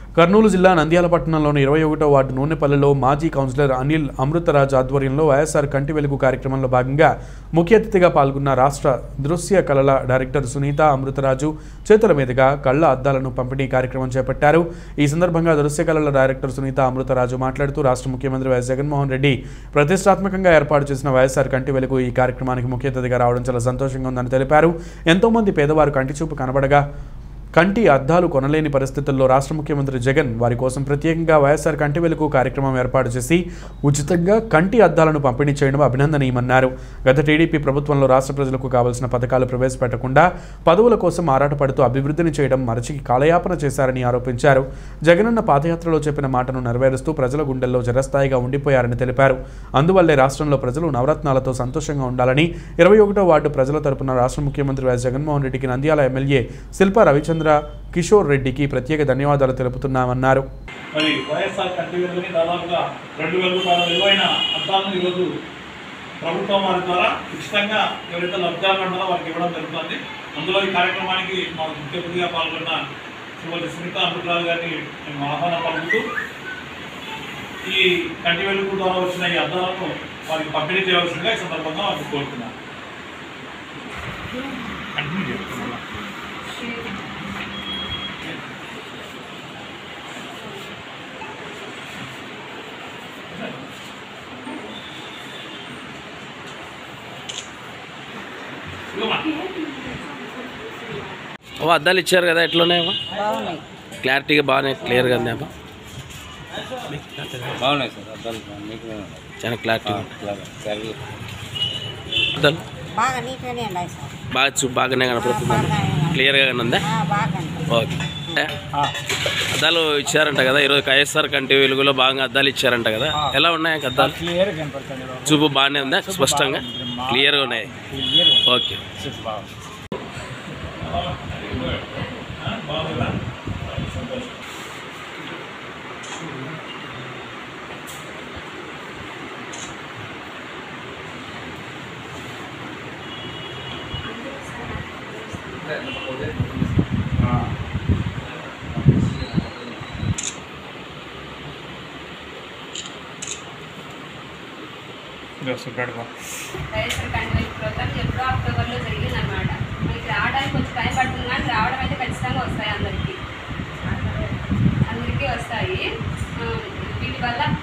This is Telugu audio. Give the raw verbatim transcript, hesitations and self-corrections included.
కర్నూలు జిల్లా నంద్యాల పట్టణంలోని ఇరవై ఒకటో వార్డు నూనెపల్లిలో మాజీ కౌన్సిలర్ అనిల్ అమృతరాజ్ ఆధ్వర్యంలో వైఎస్ఆర్ కంటి వెలుగు కార్యక్రమంలో భాగంగా ముఖ్య అతిథిగా పాల్గొన్న రాష్ట్ర దృశ్య కళల డైరెక్టర్ సునీత అమృతరాజు చేతుల మీదుగా కళ్ళ అద్దాలను పంపిణీ కార్యక్రమం చేపట్టారు। ఈ సందర్భంగా దృశ్య కళల డైరెక్టర్ సునీత అమృతరాజు మాట్లాడుతూ రాష్ట్ర ముఖ్యమంత్రి వైఎస్ జగన్మోహన్ రెడ్డి ప్రతిష్టాత్మకంగా ఏర్పాటు చేసిన వైఎస్ఆర్ కంటి వెలుగు ఈ కార్యక్రమానికి ముఖ్య అతిథిగా రావడం చాలా సంతోషంగా ఉందని తెలిపారు। ఎంతో మంది పేదవారు కంటి చూపు కనబడగా కంటి అద్దాలు కొనలేని పరిస్థితుల్లో రాష్ట్ర ముఖ్యమంత్రి జగన్ వారి కోసం ప్రత్యేకంగా వైఎస్ఆర్ కంటి వెలుగు కార్యక్రమం ఏర్పాటు చేసి ఉచితంగా కంటి అద్దాలను పంపిణీ చేయడం అభినందనీయమన్నారు। గత టీడీపీ ప్రభుత్వంలో రాష్ట్ర ప్రజలకు కావాల్సిన పథకాలు ప్రవేశపెట్టకుండా పదవుల కోసం ఆరాటపడుతూ అభివృద్ధిని చేయడం మరచి కాలయాపన చేశారని ఆరోపించారు। జగనన్న పాదయాత్రలో చెప్పిన మాటను నెరవేరుస్తూ ప్రజల గుండెల్లో చిరస్థాయిగా ఉండిపోయారని తెలిపారు। అందువల్లే రాష్ట్రంలో ప్రజలు నవరత్నాలతో సంతోషంగా ఉండాలని ఇరవై ఒకటో వార్డు ప్రజల తరపున రాష్ట్ర ముఖ్యమంత్రి వైఎస్ జగన్మోహన్ రెడ్డికి నంద్యాల ఎమ్మెల్యే శిల్పా రవిచంద్ర కిషోర్ రెడ్డికి ప్రత్యేక ధన్యవాదాలు తెలుపుతున్నామన్నారు। మరి వైఎస్ఆర్ కంటి వెలుగుని దాదాపుగా రెండు వేల రూపాయల విలువైన అద్దాలను ఈరోజు ప్రభుత్వం వారి ద్వారా ఉచితంగా ఎవరైతే లబ్ధిదారులు ఉన్నారో వారికి ఇవ్వడం జరుగుతుంది। అందులో ఈ కార్యక్రమానికి మా ముఖ్య అతిథిగా పాల్గొన్న శ్రీమతి సునీత అమృతరాజు గారిని మేము ఆహ్వానం పలుకుతూ ఈ కంటి వెలుగు ద్వారా వచ్చిన ఈ అద్దాలను వారికి పంపిణీ చేయవలసిందిగా ఈ సందర్భంగా వారికి కోరుతున్నాను। ఓ అద్దాలు ఇచ్చారు కదా, ఎట్లున్నాయమ్మా? క్లారిటీగా బాగానే క్లియర్గా ఉందేమ్మా? బాగున్నాయి సార్ అద్దాలు, చాలా క్లారిటీ అద్దాలు బాగా చూ బాగానే కనపడుతుంది, క్లియర్గా ఉందా? ఓకే, అద్దాలు ఇచ్చారంట కదా ఈరోజు వైఎస్ఆర్ కంటి వెలుగులో బాగా అద్దాలు ఇచ్చారంట కదా, ఎలా ఉన్నాయి అద్దాలు? చూపు బాగానే ఉందా? స్పష్టంగా క్లియర్గా ఉన్నాయి? ఓకే, వైఎస్ఆర్ కంటి వెలుగు ప్రోగ్రామ్ ఎప్పుడో అక్టోబర్లో జరిగిందన్నమాట। మనకి రావడానికి కొంచెం టైం పడుతుంది కానీ రావడం అయితే ఖచ్చితంగా వస్తాయి, అందరికీ అందరికీ వస్తాయి। వీటి వల్ల